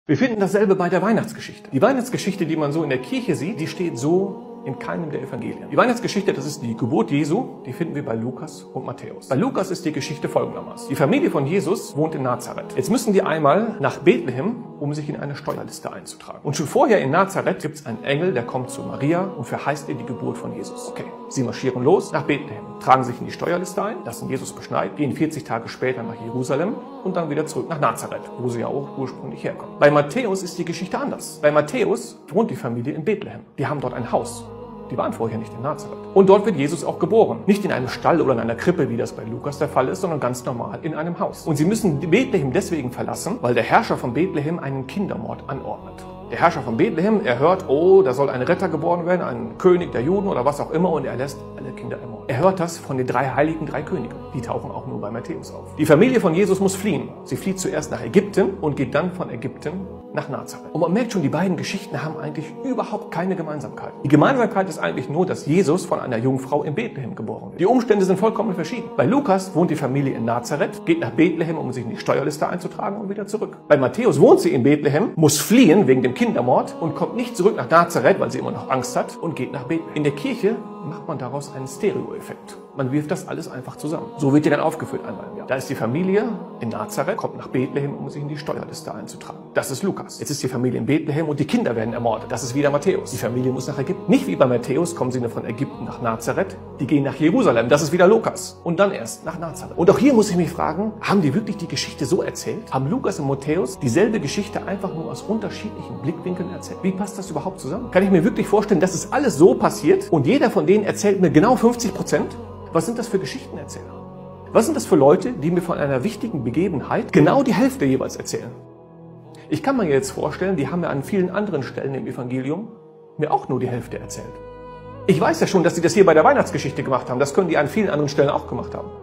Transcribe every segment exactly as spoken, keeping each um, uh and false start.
Wir finden dasselbe bei der Weihnachtsgeschichte. Die Weihnachtsgeschichte, die man so in der Kirche sieht, die steht so in keinem der Evangelien. Die Weihnachtsgeschichte, das ist die Geburt Jesu, die finden wir bei Lukas und Matthäus. Bei Lukas ist die Geschichte folgendermaßen. Die Familie von Jesus wohnt in Nazareth. Jetzt müssen die einmal nach Bethlehem, um sich in eine Steuerliste einzutragen. Und schon vorher in Nazareth gibt es einen Engel, der kommt zu Maria und verheißt ihr die Geburt von Jesus. Okay, sie marschieren los nach Bethlehem, tragen sich in die Steuerliste ein, lassen Jesus beschneiden, gehen vierzig Tage später nach Jerusalem und dann wieder zurück nach Nazareth, wo sie ja auch ursprünglich herkommen. Bei Matthäus ist die Geschichte anders. Bei Matthäus wohnt die Familie in Bethlehem. Die haben dort ein Haus. Die waren vorher nicht in Nazareth. Und dort wird Jesus auch geboren. Nicht in einem Stall oder in einer Krippe, wie das bei Lukas der Fall ist, sondern ganz normal in einem Haus. Und sie müssen Bethlehem deswegen verlassen, weil der Herrscher von Bethlehem einen Kindermord anordnet. Der Herrscher von Bethlehem, er hört, oh, da soll ein Retter geboren werden, ein König der Juden oder was auch immer, und er lässt alle Kinder ermorden. Er hört das von den drei heiligen drei Königen. Die tauchen auch nur bei Matthäus auf. Die Familie von Jesus muss fliehen. Sie flieht zuerst nach Ägypten und geht dann von Ägypten nach Nazareth. Und man merkt schon, die beiden Geschichten haben eigentlich überhaupt keine Gemeinsamkeit. Die Gemeinsamkeit ist eigentlich nur, dass Jesus von einer Jungfrau in Bethlehem geboren wird. Die Umstände sind vollkommen verschieden. Bei Lukas wohnt die Familie in Nazareth, geht nach Bethlehem, um sich in die Steuerliste einzutragen, und wieder zurück. Bei Matthäus wohnt sie in Bethlehem, muss fliehen wegen dem Kindermord und kommt nicht zurück nach Nazareth, weil sie immer noch Angst hat, und geht nach Bethlehem. In der Kirche macht man daraus einen Stereoeffekt. Man wirft das alles einfach zusammen. So wird die dann aufgeführt einmal im Jahr. Da ist die Familie in Nazareth, kommt nach Bethlehem, um sich in die Steuerliste einzutragen. Das ist Lukas. Jetzt ist die Familie in Bethlehem und die Kinder werden ermordet. Das ist wieder Matthäus. Die Familie muss nach Ägypten. Nicht wie bei Matthäus kommen sie nur von Ägypten nach Nazareth. Die gehen nach Jerusalem. Das ist wieder Lukas. Und dann erst nach Nazareth. Und auch hier muss ich mich fragen, haben die wirklich die Geschichte so erzählt? Haben Lukas und Matthäus dieselbe Geschichte einfach nur aus unterschiedlichen Blickwinkeln erzählt? Wie passt das überhaupt zusammen? Kann ich mir wirklich vorstellen, dass es alles so passiert und jeder von denen erzählt mir genau fünfzig Prozent? Was sind das für Geschichtenerzähler? Was sind das für Leute, die mir von einer wichtigen Begebenheit genau die Hälfte jeweils erzählen? Ich kann mir jetzt vorstellen, die haben mir an vielen anderen Stellen im Evangelium mir auch nur die Hälfte erzählt. Ich weiß ja schon, dass sie das hier bei der Weihnachtsgeschichte gemacht haben. Das können die an vielen anderen Stellen auch gemacht haben.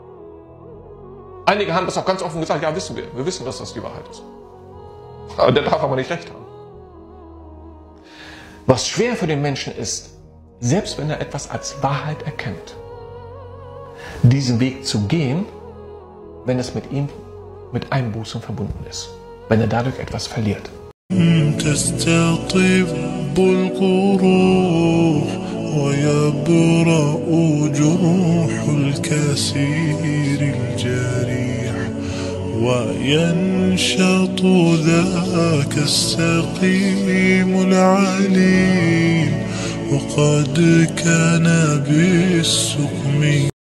Einige haben das auch ganz offen gesagt, ja, wissen wir. Wir wissen, dass das die Wahrheit ist. Aber der darf aber nicht recht haben. Was schwer für den Menschen ist, selbst wenn er etwas als Wahrheit erkennt, diesen Weg zu gehen, wenn es mit ihm mit Einbußen verbunden ist, wenn er dadurch etwas verliert. وينشط ذاك السقيم العليل وقد كان بالسقم